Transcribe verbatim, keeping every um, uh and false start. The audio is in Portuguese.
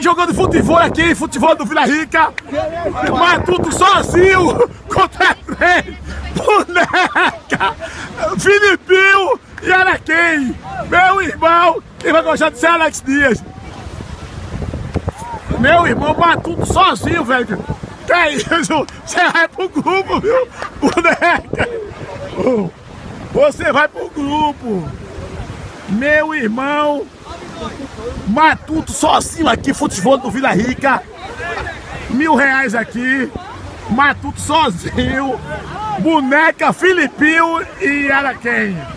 jogando futebol aqui, futebol do Vila Rica. Matuto sozinho contra três. Boneca, Filipinho e Araquém. Meu irmão, quem vai gostar de ser Alex Dias. Meu irmão, Matuto sozinho, velho. Que é isso? Você vai pro grupo, viu? Boneca. Você vai pro grupo. Meu irmão, Matuto sozinho aqui, futebol do Vila Rica. Mil reais aqui. Matuto sozinho. Boneca, Filipinho e Araquém.